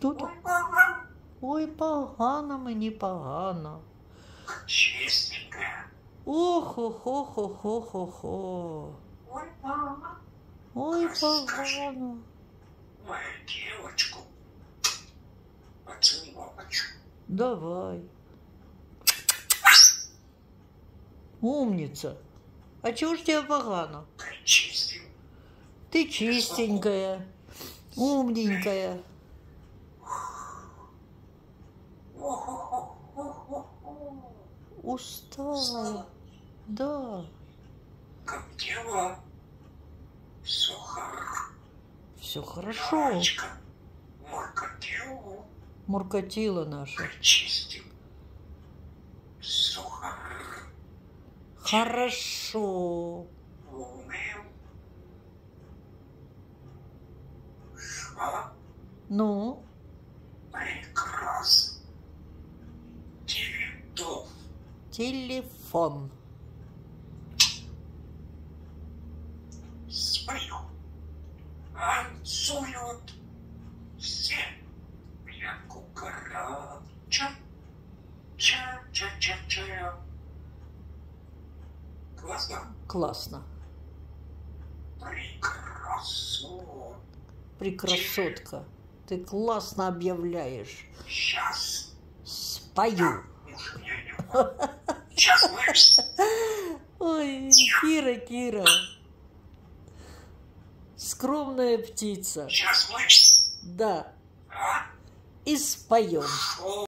Что там? Ой, погано мені, погано. Чистенькая. Ох-хо-хо-хо-хо-хо-хо. Ой, мама. Ой, Скажи. погано. Мою девочку. Поцеловать хочу. Давай. Умница. А чего ж тебе погано? Ты чистил. Ты чистенькая, умненькая. Устала. Да. Как дела? Все хорошо. Все хорошо. Девочка. Моркотела. Муркотила наша. Чистил. Все хорошо. Хорошо. Умел. Что? Ну, Прекрасно. Телефон. телефон. Спою. Танцуют все. Я кукарача. Ча-ча-ча-ча. Классно. Классно. Прекрасно. Прекрасотка. Ты классно объявляешь. Сейчас. Спою. Уж меня не было. Сейчас слышишь? Ой, Кира. Скромная птица. Сейчас слышишь? Да. А? И споем. Шо?